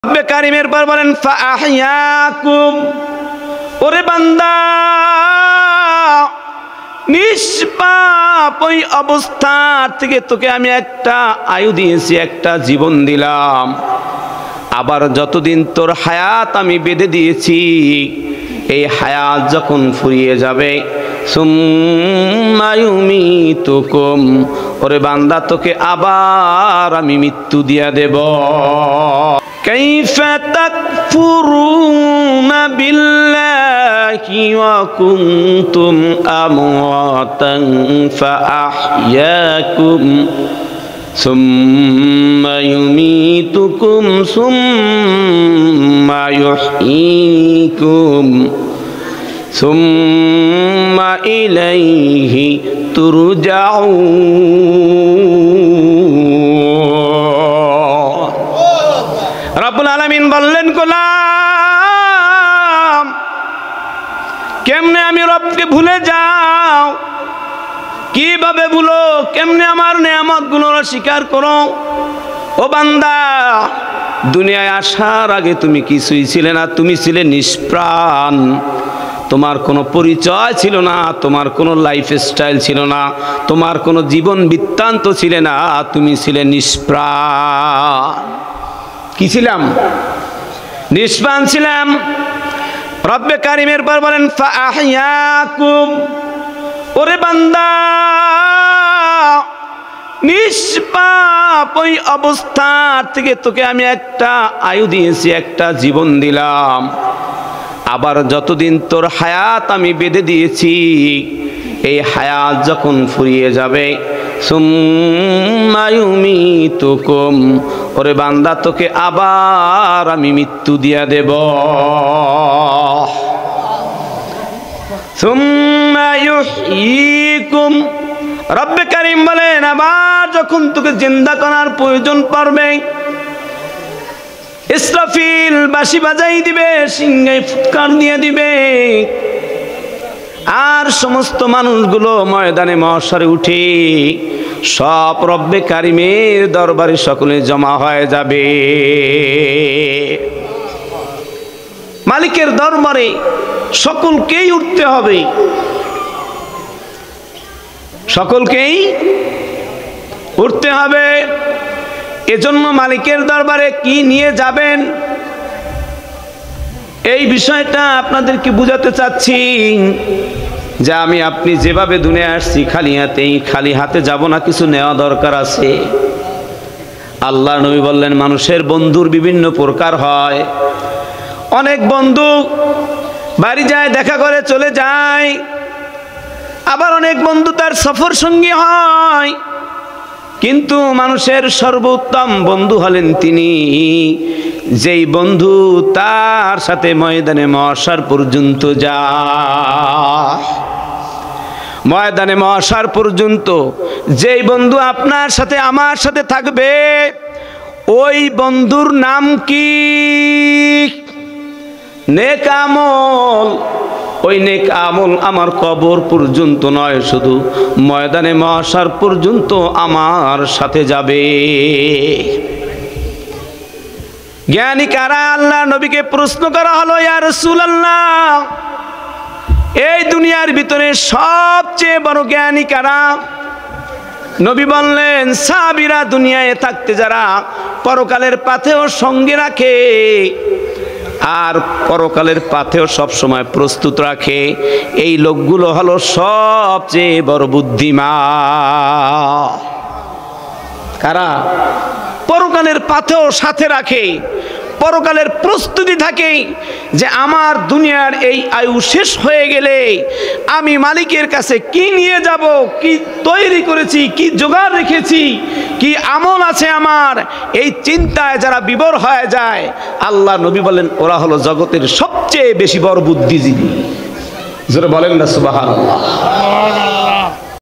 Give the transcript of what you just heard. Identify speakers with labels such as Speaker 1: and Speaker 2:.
Speaker 1: রব্বে কারিমের পর বলেন ফাআহইয়াকুম, ওরে বান্দা নিষ্পাপ ওই অবস্থা থেকে তোকে আমি একটা আয়ু দিয়েছি, একটা জীবন দিলাম। আবার যতদিন তোর হায়াত আমি বেঁধে দিয়েছি, এই হায়াত যখন ফুরিয়ে যাবে সুম্মা ইউমিতুকুম, ওরে বান্দা তোকে আবার আমি মৃত্যু দিয়া দেব। কাইফা তাকফুরুনা বিল্লাহি ওয়া কুনতুম আমওয়াতান ফাআহইয়াকুম সুম্মা ইউমিতুকুম সুম্মা ইউহয়িকুম সুম্মা ইলাইহি তুরজাউন। রব্বুল আলামিন বললেন গোলাম কেমনে আমি রবকে ভুলে যাও, কিভাবে ভুলো, কেমনে আমার নেয়ামতগুলো অস্বীকার করো? ও বান্দা দুনিয়ায় আসার আগে তুমি কিছুই ছিলে না, তুমি ছিলে নিষ্প্রাণ, তোমার কোনো পরিচয় ছিল না, তোমার কোনো লাইফস্টাইল ছিল না, তোমার কোনো জীবন বৃত্তান্ত ছিল না, তুমি ছিলে নিষ্প্রাণ। কি ছিলাম? নিষ্প্রাণ ছিলাম। রব্বে কারিমের পর বলেন ফাআহইয়াকুম, ওরে বান্দা নিষ্পাপ ওই অবস্থা থেকে তোকে আমি একটা আয়ু দিয়েছি, একটা জীবন দিলাম। আবার যতদিন তোর হায়াত আমি বেঁধে দিয়েছি, এই হায়াত যখন ফুরিয়ে যাবে সুম্মা ইউমিতুকুম, ওরে বান্দা তোকে আবার আমি মৃত্যু দিয়া দেব। সুম্মা ইউহয়িকুম, রব্বে কারীম বলেন আবার যখন তোকে জিন্দা করার প্রয়োজন পড়বে, ইসরাফিল বাঁশি বাজাই দিবে, সিংহায় ফুৎকার দিয়ে দিবে, আর সমস্ত মানুষগুলো ময়দানে মহশরে উঠে সব রব্বে কারিমের দরবারে সকলে জমা হয়ে যাবে। মালিকের দরবারে সকলকেই উঠতে হবে, সকলকেই উঠতে হবে। এজন্য মালিকের দরবারে কি নিয়ে যাবেন এই বিষয়টা আপনাদেরকে বুঝাতে চাচ্ছি, যে আমি আপনি যেভাবে দুনিয়ায় আসছি খালি হাতে যাব না, কিছু নেওয়া দরকার আছে। আল্লাহ নবী বললেন মানুষের বন্ধুর বিভিন্ন প্রকার হয়। অনেক বন্ধু বাড়ি যায়, দেখা করে চলে যায়, আবার অনেক বন্ধু তার সফর সঙ্গী হয়। কিন্তু মানুষের সর্বোত্তম বন্ধু হলেন তিনি যেই বন্ধু তার সাথে ময়দানে মহশর পর্যন্ত যায়। ময়দানে মহশর পর্যন্ত যেই বন্ধু আপনার সাথে আমার সাথে থাকবে, ওই বন্ধুর নাম কি? নেক আমল। ওই নেক আমল আমার কবর পর্যন্ত নয়, শুধু ময়দানে মহশর পর্যন্ত আমার সাথে যাবে। জ্ঞানী কারা? আল্লাহ নবীকে প্রশ্ন করা হলো, ইয়া রাসূলুল্লাহ এই দুনিয়ার ভিতরে সবচেয়ে বড় জ্ঞানী কারা? নবী বললেন সাহাবীরা, দুনিয়ায় থাকতে যারা পরকালের পাথেও সঙ্গে রাখে আর পরকালের পাথেও সব সময় প্রস্তুত রাখে, এই লোকগুলো হলো সবচেয়ে বড় বুদ্ধিমান। কারা? পরকালের পাথেও সাথে রাখে, পরকালের প্রস্তুতি থাকে যে আমার দুনিয়ার এই আয়ু শেষ হয়ে গেলে আমি মালিকের কাছে কি নিয়ে যাব, কি তৈরি করেছি, কি জোগাড় রেখেছি, কি আমল আছে আমার, এই চিন্তায় যারা বিভোর হয়ে যায়, আল্লাহ নবী বলেন ওরা হলো জগতের সবচেয়ে বেশি বড় বুদ্ধিজীবী। যারা বলেন না সুবহানাল্লাহ।